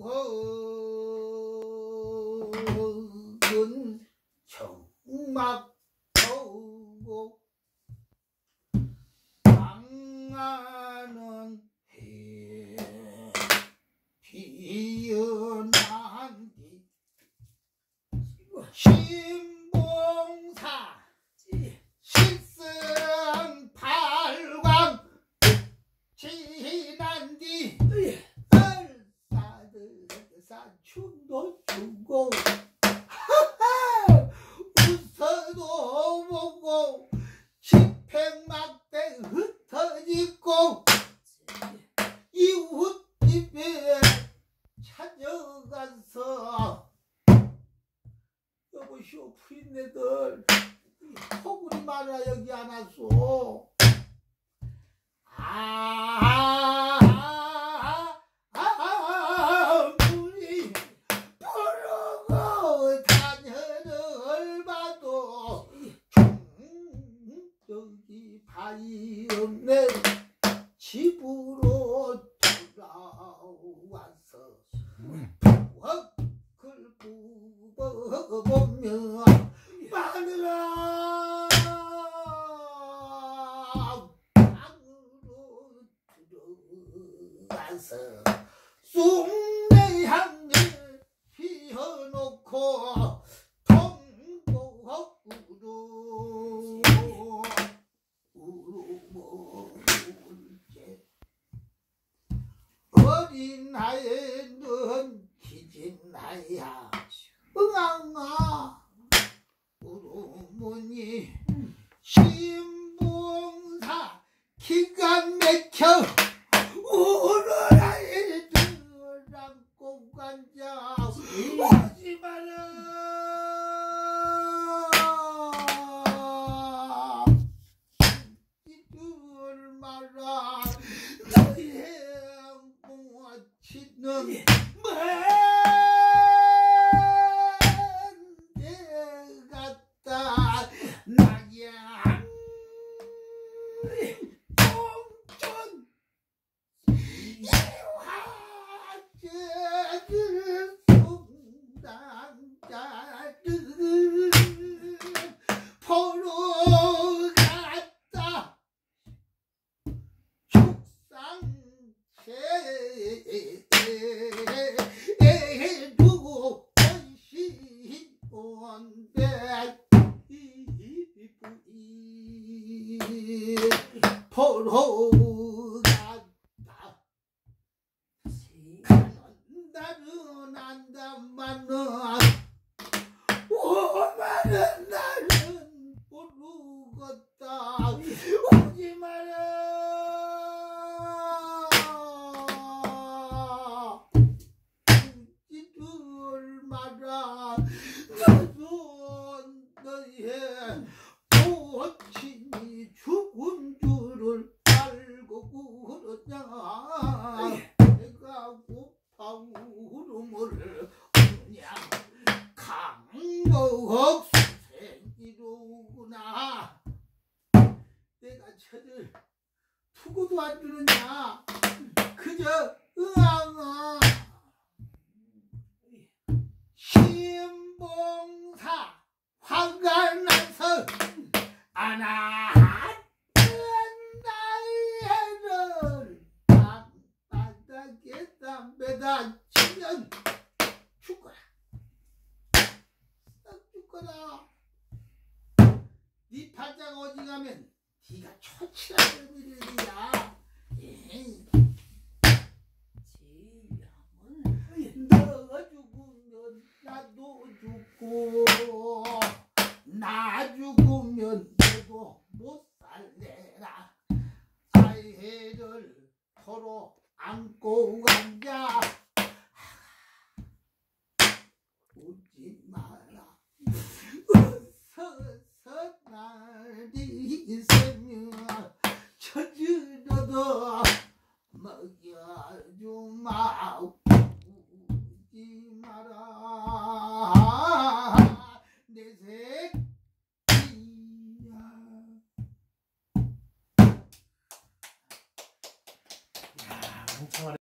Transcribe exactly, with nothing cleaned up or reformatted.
추억은 정막 더우고 망하는 해 비어난 뒤 신봉사 실승 발광 지난 뒤 얼싸들사 춤도 추고 웃어도 보고 집행막대 흩어지고 이웃집에 찾아가서 여보시오 부인네들 허구리 말아 여기 안 왔소. 아, 아, 아, 문이 부르고 다녀를 봐도 저기 바위 없네. 집으로 돌아와서 부엌을 부어보며 마누라 방으로 들어가서 쑥내향을 피워놓고 통곡으로 울게 어린 나이는 기진 나이야 응앙아 우르머니 신봉사 기가 막혀 우는 아이들 안고 앉아 오지 마라 이들 마라 너의 모치는 먼데 갔다 나야 동전 이화제들 송당자들 보러 갔다 축상채 두고 원시원대 보러 갔다 가는 날은 안다마는 오만한 날은 모르겠다 오지 마라 우지들 마라 너도 너의 모친이 죽은 줄을 알고 그러냐 내가 고파 울음을 그냥 강목 수생이로구나 내가 저들 투고도 안 주느냐 그저 응앙아 신봉사 화가 나서 안았던 나이를 땅바닥에 담배다 치면 죽거라 딱 죽거라 네 팔짱 어디 가면 네가 초치라는 일이야 너가 죽으면 나도 죽고 나 죽으면 너도 못 살래라 아이를 서로 안고 앉아 웃지 마라 서서 날이 새면 처지러도 먹여주마 웃지 마라 내 새끼야.